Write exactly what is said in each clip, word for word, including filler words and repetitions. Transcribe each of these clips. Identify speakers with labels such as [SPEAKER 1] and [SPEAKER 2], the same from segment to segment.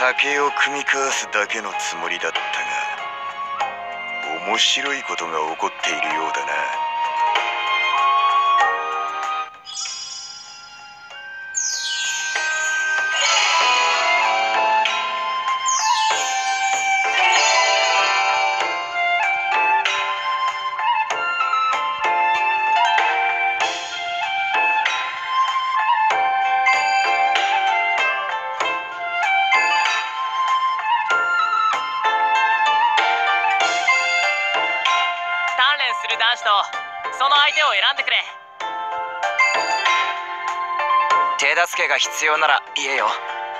[SPEAKER 1] 酒を酌み交わすだけのつもりだったが、面白いことが起こっているようだな。
[SPEAKER 2] する男子とその相手を選んでくれ。
[SPEAKER 3] 手助けが必要なら言えよ。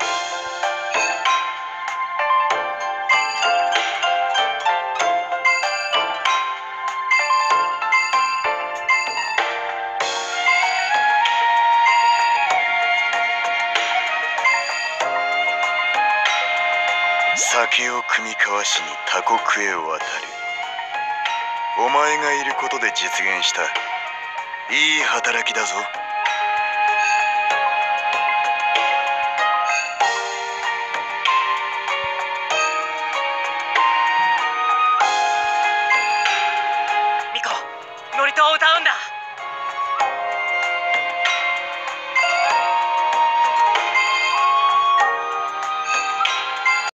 [SPEAKER 1] 酒を酌み交わしに他国へ渡る。お前がいることで実現したいい働きだぞ。